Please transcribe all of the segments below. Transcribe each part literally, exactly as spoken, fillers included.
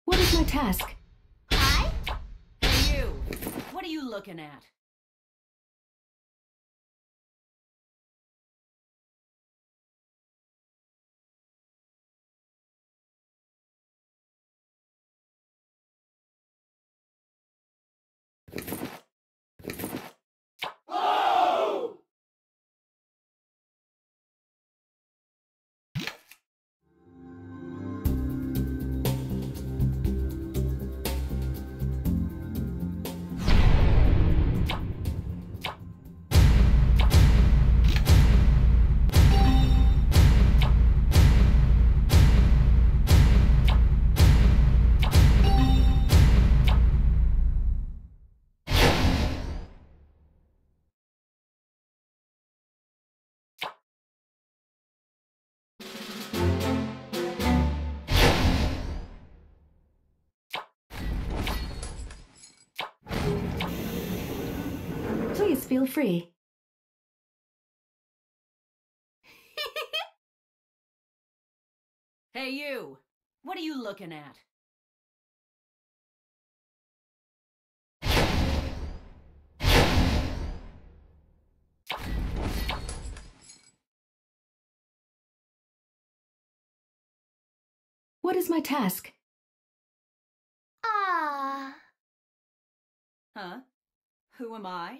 What is my task? Hi? Hey, you! What are you looking at? Please feel free. Hey, you! What are you looking at? What is my task? Ah. Huh? Who am I?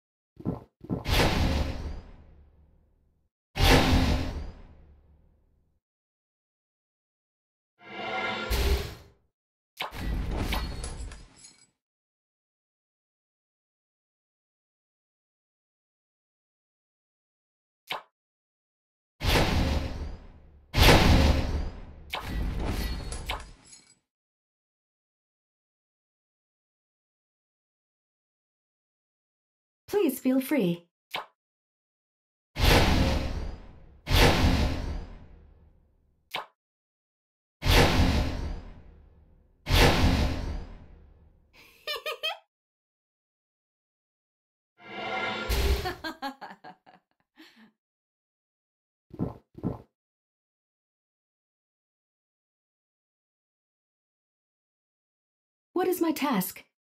Please feel free. What is my task?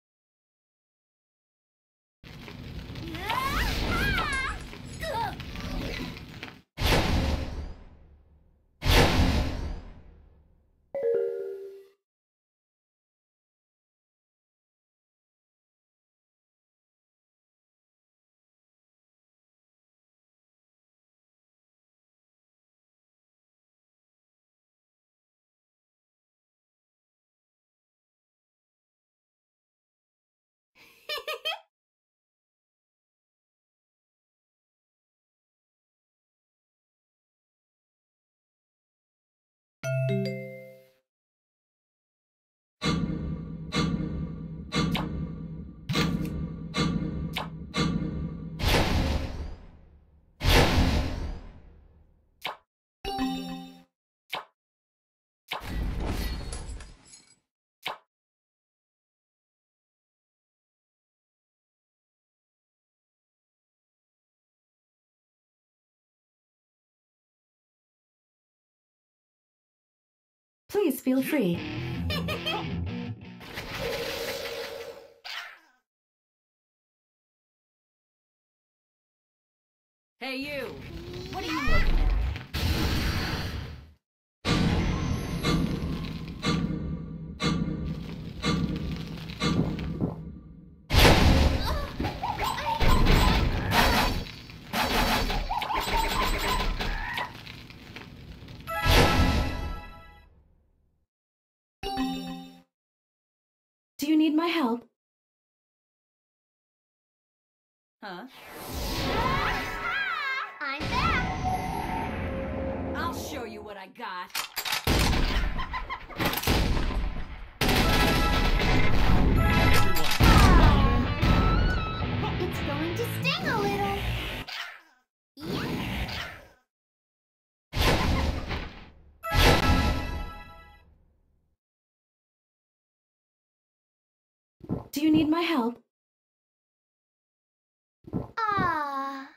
Please feel free. Hey, you! What are you looking at? Do you need my help? Huh? I'm back. I'll show you what I got. It's going to sting a little. Do you need my help? Ah.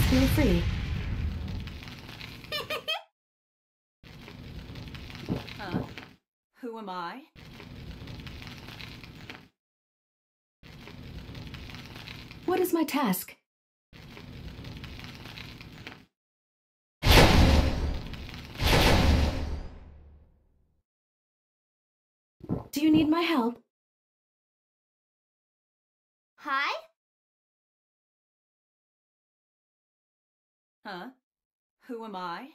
feel free. Huh? Who am I? What is my task? Do you need my help? Hi? Huh? Who am I?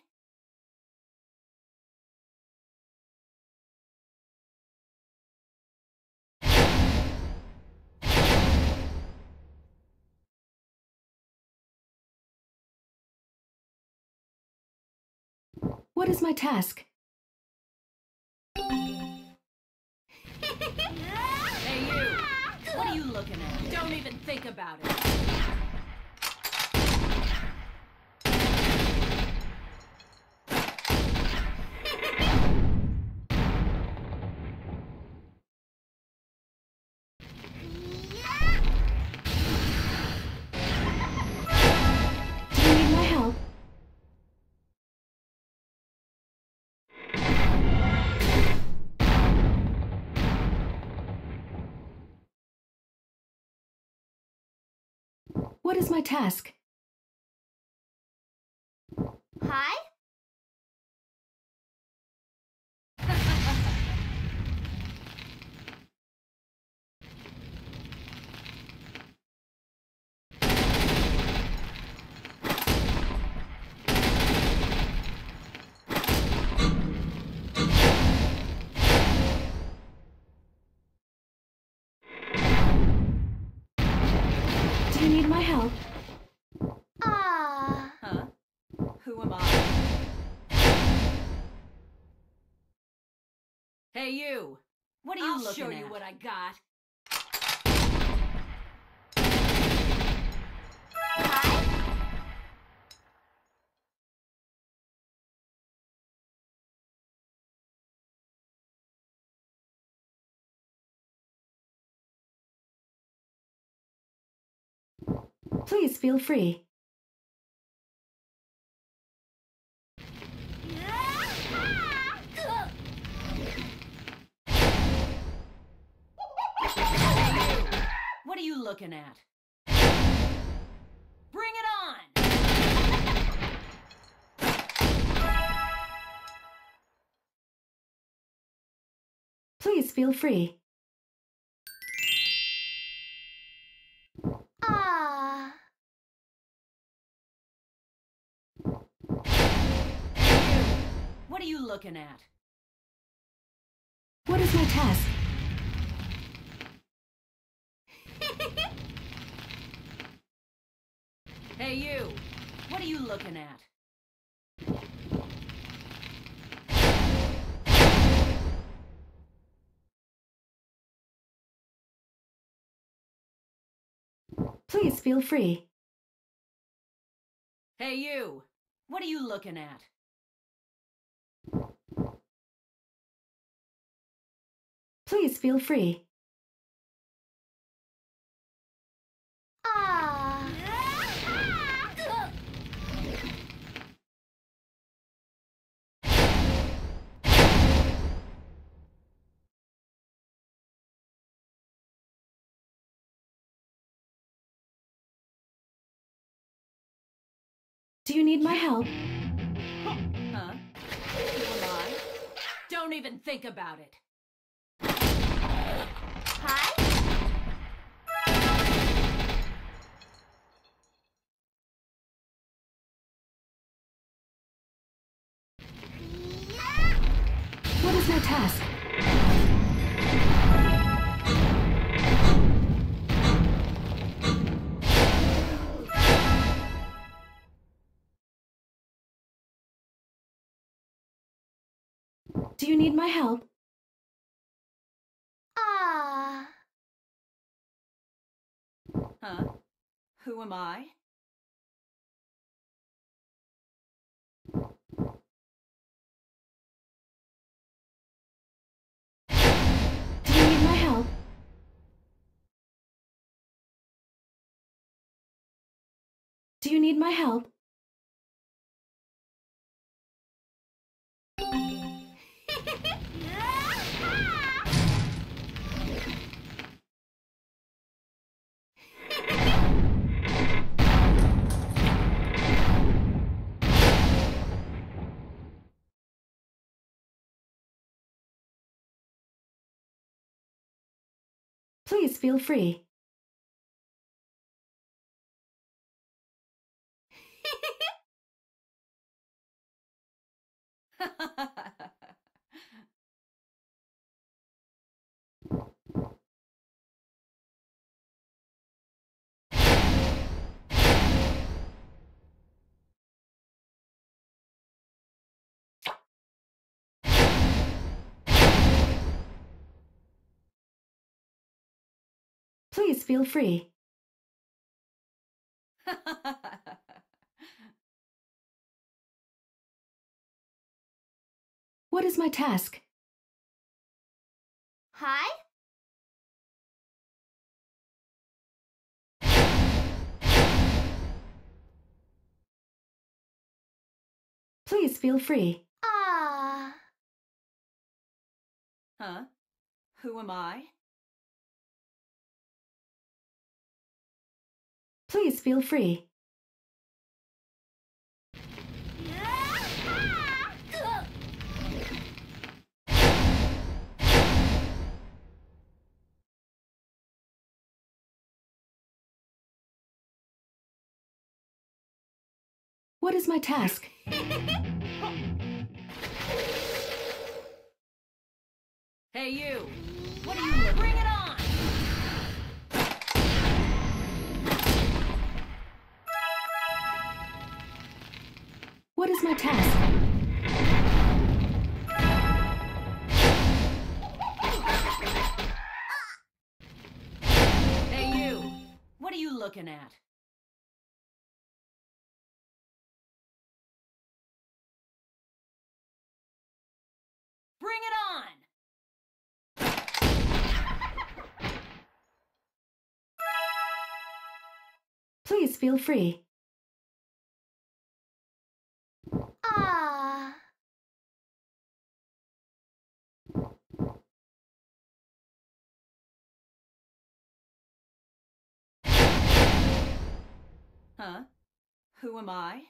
What is my task? Hey, you! What are you looking at? Don't even think about it. Do you need my help? What is my task? Hi? Do you need my help? Ah. Huh? Who am I? Hey, you! What are you I'll looking show at? you what I got. Hi? Please feel free. What are you looking at? Bring it on! Please feel free. Ah. What are you looking at? What is my task? Hey, you! What are you looking at? Please feel free. Hey, you! What are you looking at? Please feel free. Ah. Do you need my help? Huh? Who am I? Don't even think about it. Hi? What is my task? Do you need my help? Ah. Huh? Who am I? Do you need my help? Do you need my help? Please feel free. Please feel free. What is my task? Hi. Please feel free. Ah. Huh? Who am I? Please feel free. What is my task? Hey, you! What are you? Bring it on! What is my task? Hey, you! What are you looking at? Bring it on! Please feel free. Ah. Huh? Who am I?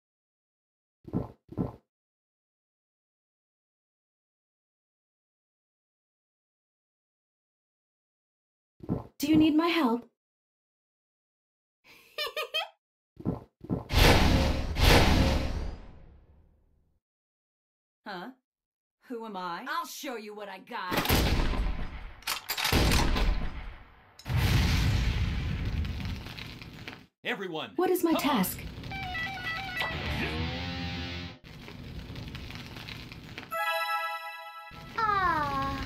Do you need my help? Huh? Who am I? I'll show you what I got. Everyone! What is my come on. task? Ah.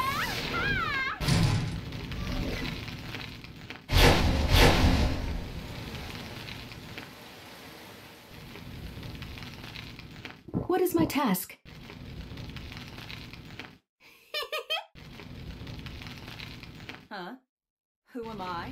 What is my task? Huh? Who am I?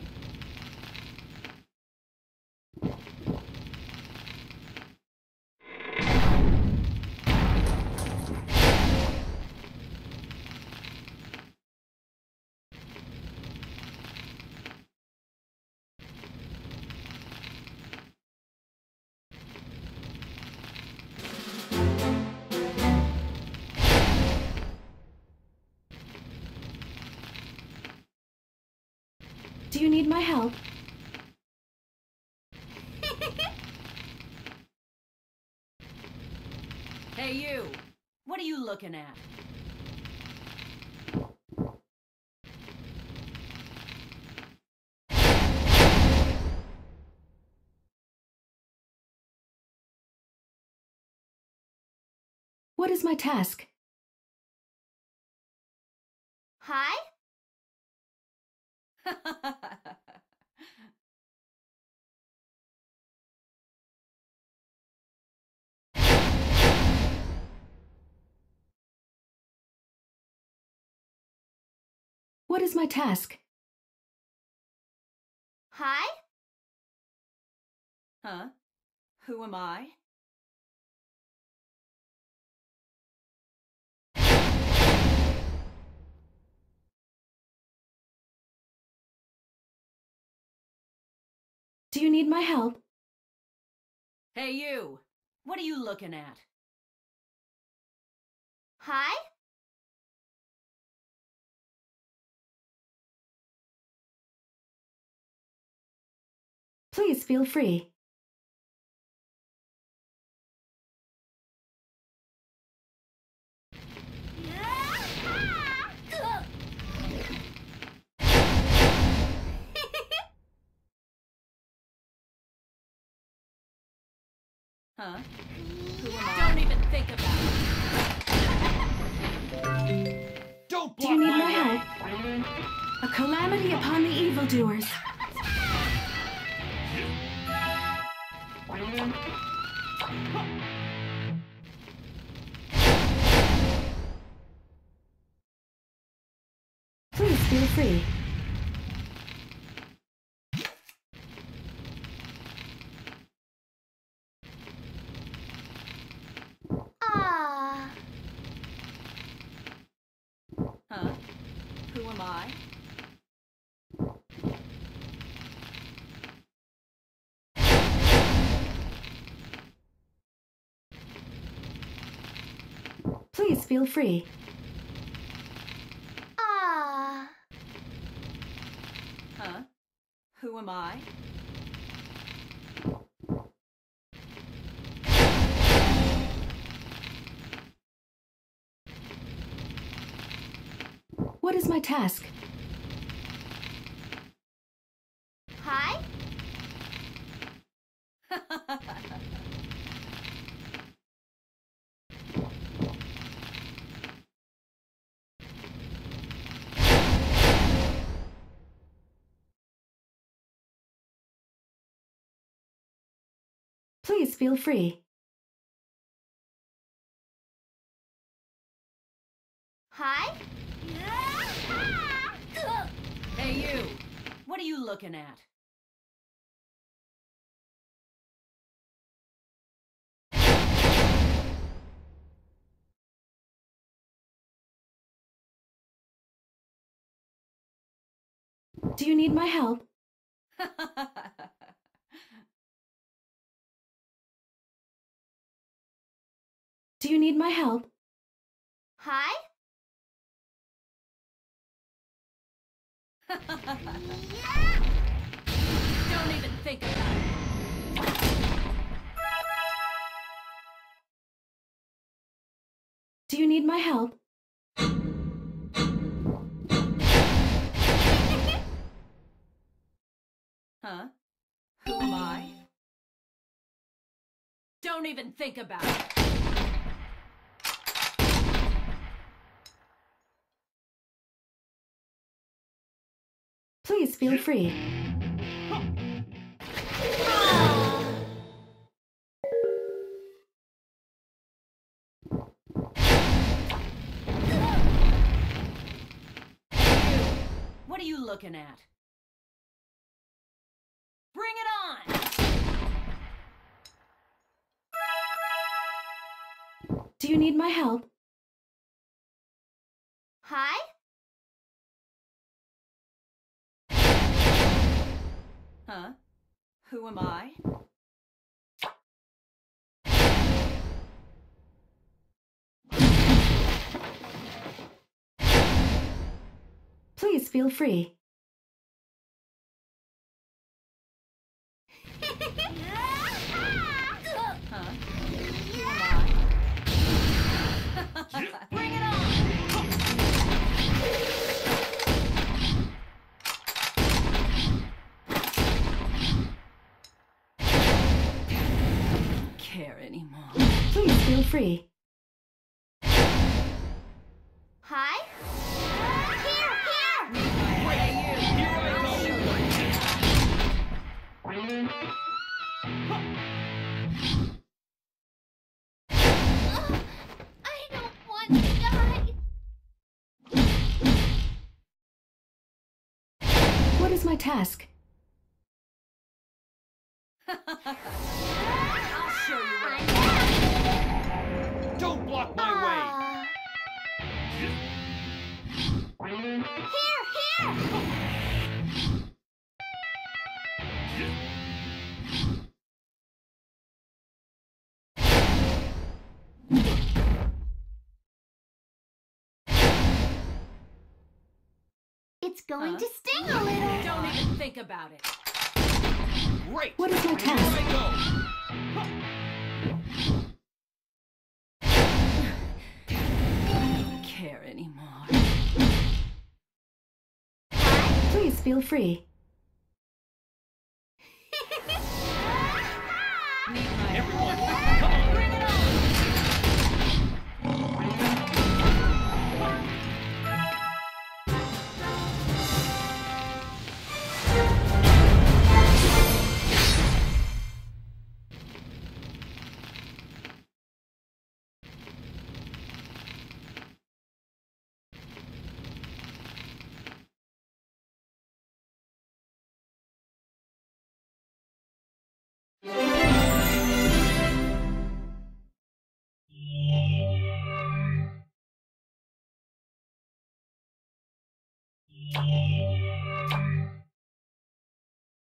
Do you need my help? Hey, you! What are you looking at? What is my task? Hi. What is my task? Hi. Huh? Who am I? Do you need my help? Hey, you! What are you looking at? Hi? Please feel free. Huh? Who am I? Don't even think about it! Don't Do block you need my my way! help? A calamity upon the evildoers. Please feel free. Ah. Huh? Who am I? Please feel free. Ah. Huh? Who am I? What is my task? Hi? Please feel free. Hi? Hey, you! What are you looking at? Do you need my help? Do you need my help? Hi? Don't even think about it! Do you need my help? Huh? Who am I? Don't even think about it! Please feel free. What are you looking at? Bring it on! Do you need my help? Hi? Huh? Who am I? Please feel free. Huh? Who am I? Bring it on! Don't care anymore. Please feel free. Hi? Here, here! Hey, you! Here I Ugh, I don't want to die. What is my task? I'll show you what I Don't block my way! Here, here! It's going Huh? to sting a little. Don't even think about it. Great! What is your Here task? I go! I don't care anymore. Please feel free. Need my Everyone, come on! Bring it on! Come on!